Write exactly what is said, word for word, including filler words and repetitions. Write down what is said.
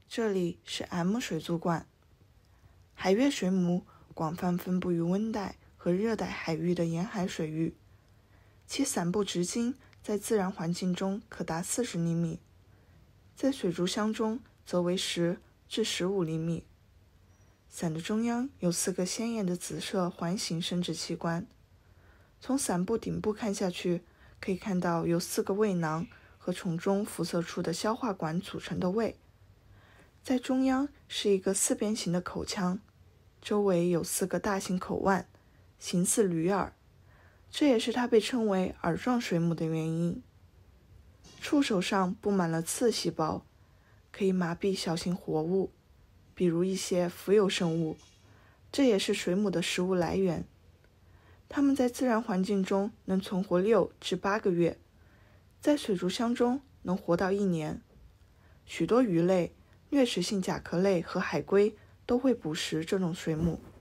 这里是 M 水族馆。海月水母广泛分布于温带和热带海域的沿海水域，其伞部直径在自然环境中可达四十厘米，在水族箱中则为十至十五厘米。伞的中央有四个鲜艳的紫色环形生殖器官，从伞部顶部看下去，可以看到由四个胃囊和从中辐射出的消化管组成的胃。在中央是一个四边形的口腔，周围有四个大型口腕，形似驴耳，这也是它被称为耳状水母的原因。触手上布满了刺细胞，可以麻痹小型活物，比如一些浮游生物，这也是水母的食物来源。它们在自然环境中能存活六至八个月，在水族箱中能活到一年。许多鱼类、掠食性甲壳类和海龟都会捕食这种水母。